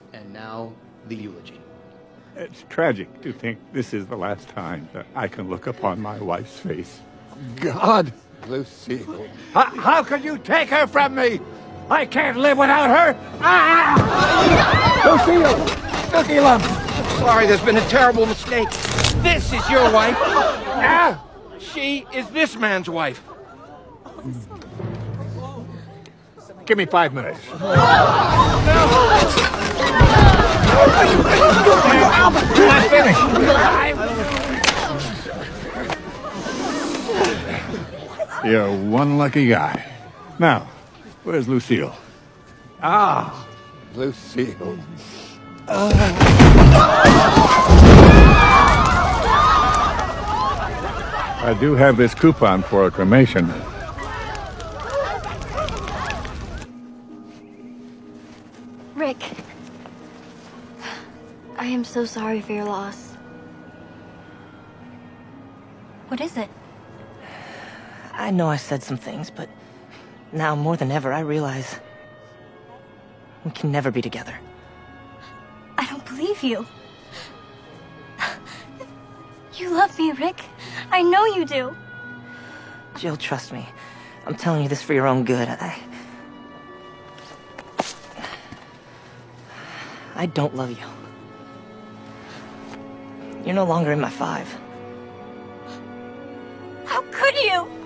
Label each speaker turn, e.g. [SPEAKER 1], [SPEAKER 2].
[SPEAKER 1] And now, the eulogy.
[SPEAKER 2] It's tragic to think this is the last time that I can look upon my wife's face. God!
[SPEAKER 3] Lucille.
[SPEAKER 2] How could you take her from me? I can't live without her! Lucille! Lucille!
[SPEAKER 3] Sorry, there's been a terrible mistake. This is your wife. She is this man's wife.
[SPEAKER 2] Give me 5 minutes. You're not finished. You're one lucky guy. Now, where's Lucille?
[SPEAKER 3] Lucille.
[SPEAKER 2] I do have this coupon for a cremation.
[SPEAKER 4] Rick, I am so sorry for your loss. What is it?
[SPEAKER 5] I know I said some things, but now more than ever I realize we can never be together.
[SPEAKER 4] I don't believe you. You love me, Rick. I know you do.
[SPEAKER 5] Jill, trust me. I'm telling you this for your own good. I don't love you. You're no longer in my 5.
[SPEAKER 4] How could you?